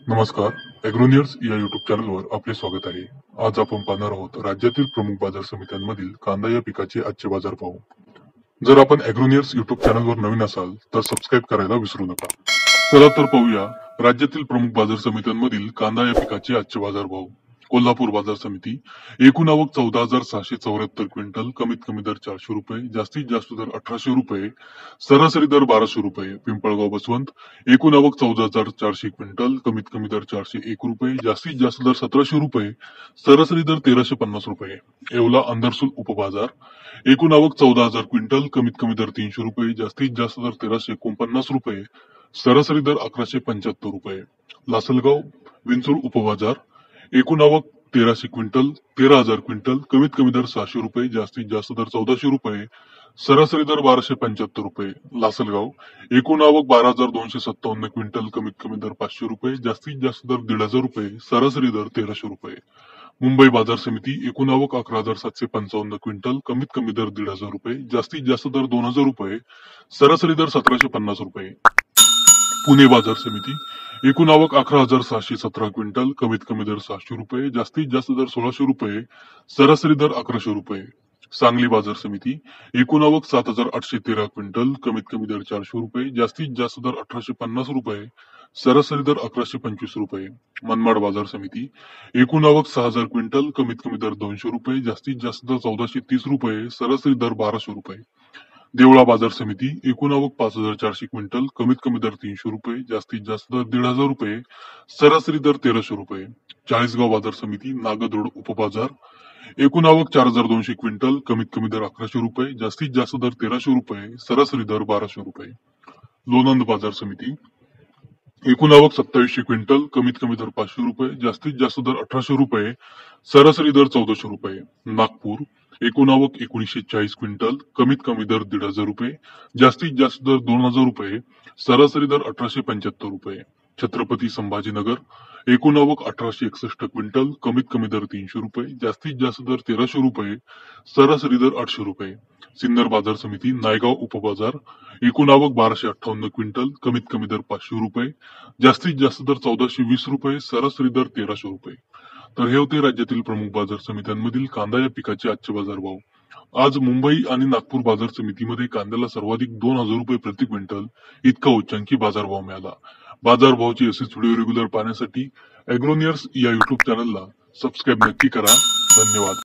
नमस्कार. ॲग्रोनियर्स या युट्यूब चॅनलवर आपले स्वागत आहे. आज आपण पाहणार आहोत राज्यातील प्रमुख बाजार समित्यांमधील कांदा या पिकाचे आजचे बाजार भाव. जर आपण ॲग्रोनियर्स युट्यूब चॅनलवर नवीन असाल तर सबस्क्राईब करायला विसरू नका. चला तर पाहूया राज्यातील प्रमुख बाजार समित्यांमधील कांदा या पिकाचे आजचे बाजार भाव. कोल्हापूर बाजार समिती एकूण आवक 14,674 क्विंटल, कमीत कमी दर 400 रुपये, जास्तीत जास्त दर 1,800 रुपये, सरासरी दर 1,200 रुपये. पिंपळगाव बसवंत एकूण आवक 14,400 क्विंटल, कमीत कमी दर 401 रुपये, जास्तीत जास्त दर 1,700 रुपये, सरासरी दर 1,350 रुपये. येवला अंदरसूल उपबाजार एकूण आवक 14,000 क्विंटल, कमीत कमी दर 300 रुपये, जास्तीत जास्त दर 1,349 रुपये, सरासरी दर 1,175 रुपये. लासलगाव विंचूर उपबाजार एकूण आवक 1,300 क्विंटल, 13,000 क्विंटल, कमीत कमी दर 600 रुपये, जास्तीत जास्त दर 1,400 रुपये, सरासरी दर 1,275 रुपये. लासलगाव एकूण आवक 12,257 क्विंटल, कमीत कमी दर 500 रुपये, जास्तीत जास्त दर 1,500 रुपये, सरासरी दर 1,300 रुपये. मुंबई बाजार समिती एकूण आवक 11,755 क्विंटल, कमीत कमी दर 1,500 रुपये, जास्तीत जास्त दर 2,000 रुपये, सरासरी दर 1,750 रुपये. पुणे बाजार समिती एकूण आवक 11,617 क्विंटल, कमीत कमी दर 600 रुपये, जास्तीत जास्त दर 1,600 रुपये, सरासरी दर 1,100 रुपये. सांगली बाजार समिती एकूण आवक 7,813 क्विंटल, कमीत कमी दर 400 रुपये, जास्तीत जास्त दर 1,850 रुपये, सरासरी दर 1,125 रुपये. मनमाड बाजार समिती एकूण आवक 6,000 क्विंटल, कमीत कमी दर 200 रुपये, जास्तीत जास्त दर 1,430 रुपये, सरासरी दर 1,200 रुपये. देवळा बाजार समिती एकूण आवक 5,400 क्विंटल, कमीत कमी दर 300 रुपये, जास्तीत जास्त दर 1,500 रुपये, सरासरी दर 1,300 रुपये. चाळीसगाव बाजार समिती नागद उपबाजार एकूण आवक 4,200 क्विंटल, कमीत कमी दर 1,100 रुपये, जास्तीत जास्त दर 1,300 रुपये, सरासरी दर 1,200 रुपये. लोणंद बाजार समिती एकूण आवक 2,700 क्विंटल, कमीत कमी दर 500 रुपये, जास्तीत जास्त दर 1,800 रुपये, सरासरी दर 1,400 रुपये. नागपूर एकूण आवक 1,940 क्विंटल, कमीत कमी दर 1,500 रुपये, जास्तीत जास्त दर 2,000 रुपये, सरासरी दर 1,875 रुपये. छत्रपती संभाजीनगर एकूण आवक 1,861 क्विंटल, कमीत कमी दर 300 रुपये, जास्तीत जास्त दर 1,300 रुपये, सरासरी दर 800 रुपये. सिन्नर बाजार समिती नायगाव उपबाजार एकूण आवक 1,258 क्विंटल, कमीत कमी दर 500 रुपये, जास्तीत जास्त दर 1,420 रुपये, सरासरी दर 1,300 रुपये. तर हे होते राज्यातील प्रमुख बाजार समित्यांमधील कांदा या पिकाचे आजचे बाजार भाव. आज मुंबई आणि नागपूर बाजार समितीमध्ये कांद्याला सर्वाधिक 2,000 रुपये प्रति क्विंटल इतका उच्चांकी बाजारभाव मिळाला. बाजारभावाची असेच व्हिडिओ रेग्युलर पाहण्यासाठी ॲग्रोनियर्स या युट्यूब चॅनलला सबस्क्राईब नक्की करा. धन्यवाद.